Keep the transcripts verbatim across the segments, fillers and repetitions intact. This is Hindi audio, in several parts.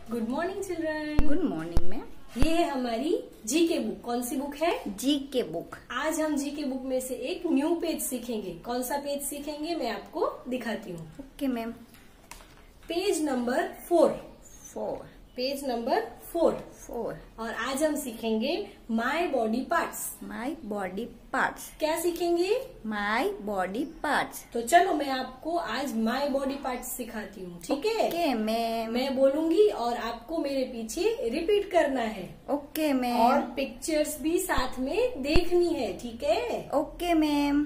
Good morning children. Good morning ma'am. ये है हमारी जी के बुक। कौन सी बुक है? जी के बुक। आज हम जी के बुक में से एक न्यू पेज सीखेंगे। कौन सा पेज सीखेंगे मैं आपको दिखाती हूँ। Okay ma'am. Page number four. Four. Page number four four. और आज हम सीखेंगे my body parts. My body parts. क्या सीखेंगे? My body parts. तो चलो मैं आपको आज माय बॉडी पार्ट्स सिखाती हूँ, ठीक है? Okay ma'am. मैं बोलूंगी और आपको मेरे पीछे रिपीट करना है। Okay ma'am. और पिक्चर्स भी साथ में देखनी है, ठीक है? Okay ma'am.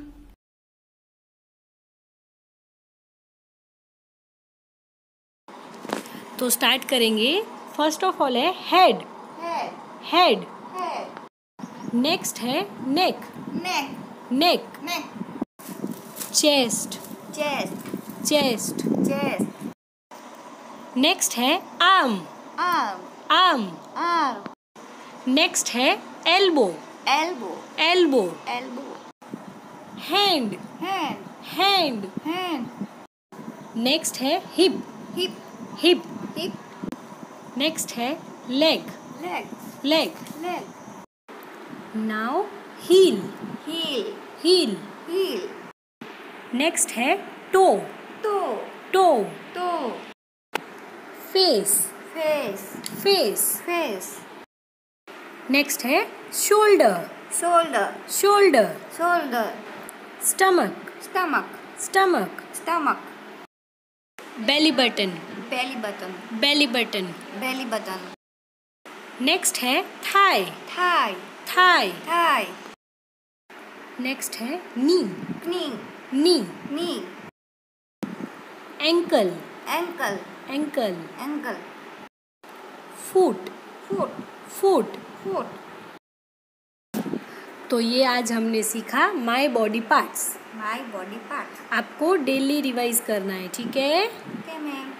तो स्टार्ट करेंगे। फर्स्ट ऑफ ऑल है head. Head. Head. Head. Next है neck. Neck. Neck. Neck. Chest. Chest. Chest. Chest. Next है arm. Arm. Arm. Arm. Next है elbow. Elbow. Elbow. Elbow. Hand. Hand. Hand. Hand. Next है hip. Hip. Hip. Hip. Next है leg. Leg. Leg. Leg. Now heel. Heel. Heel. Heel. Next है toe. Toe. Toe. Toe. Face. Face. Face. Face. Next है shoulder. Shoulder. Shoulder. Shoulder. Stomach. Stomach. Stomach. Stomach. Belly button. Belly button. Belly button. Belly button. Next है thigh. Thigh. Thigh. Thigh. Next है knee. Knee. Knee. Knee. Ankle. Ankle. Ankle. Ankle. Foot. Foot. Foot. Foot. तो ये आज हमने सीखा my body parts. My body part. आपको डेली रिवाइज करना है, ठीक है? Okay ma'am.